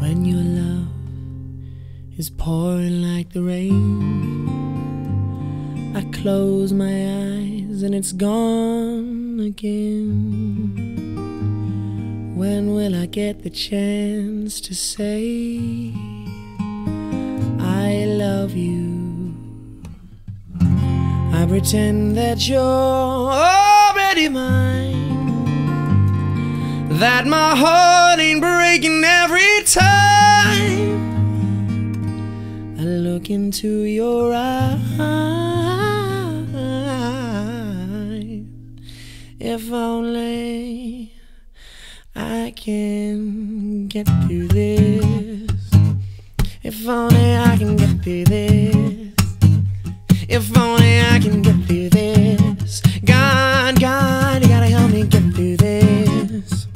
When your love is pouring like the rain, I close my eyes and it's gone again. When will I get the chance to say I love you? I pretend that you're already mine, that my heart ain't breaking every time I look into your eyes. If only I can get through this. If only I can get through this. If only I can get through this. God, God, you gotta help me get through this.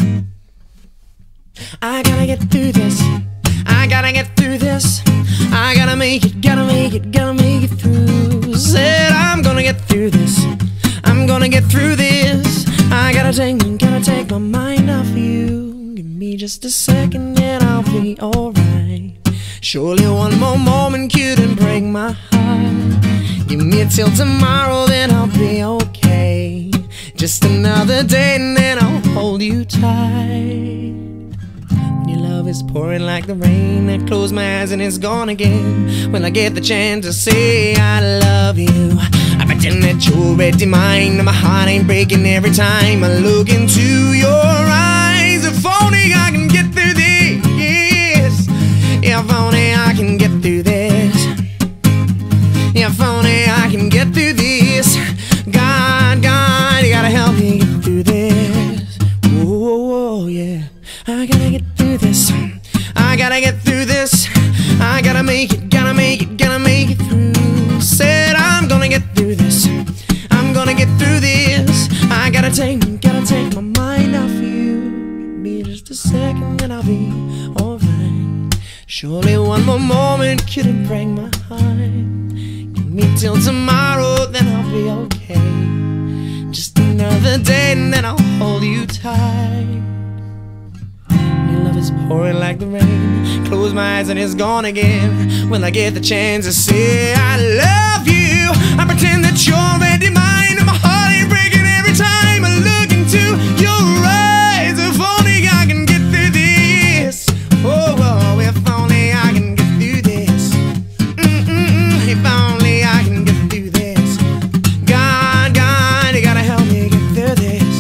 I gotta get through this. I gotta get through this. I gotta make it, gotta make it, gotta make it through. Said I'm gonna get through this. I'm gonna get through this. I gotta take my mind off you. Give me just a second and I'll be alright. Surely one more moment couldn't break my heart. Give me till tomorrow, then I'll be okay. Just another day and then I'll hold you tight. When your love is pouring like the rain, I close my eyes and it's gone again. When I get the chance to say I love you, I pretend that you're already mine, and my heart ain't breaking every time I look into your eyes. If only I can get through this. If only I can get through this. If only I can get through this. God, God, you gotta help me get through this. Oh, yeah. I gotta get through this. I gotta get through this. I gotta make it, gotta make it, gotta make it through. Said I'm gonna get through this. I'm gonna get through this. I gotta take my mind off you. Give me just a second and I'll be alright. Surely one more moment couldn't break my heart. Give me till tomorrow, then I'll be okay. Just another day and then I'll hold you tight. Your love is pouring like the rain. Close my eyes and it's gone again. When I get the chance to say I love you, I pretend that you're already mine, and my heart ain't breaking every time I look into your eyes. If only I can get through this. Oh, oh, if only I can get through this. If only I can get through this. God, God, you gotta help me get through this.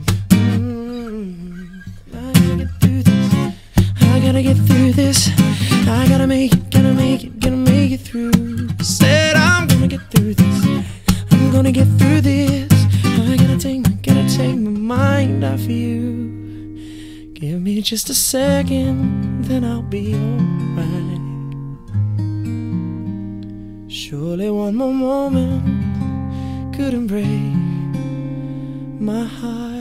I gotta get through this. I gotta get through this. I gotta make it, gotta make it, gotta make it through. Said I'm gonna get through this. I'm gonna get through this. I gotta take my mind off you. Give me just a second, then I'll be alright. Surely one more moment couldn't break my heart.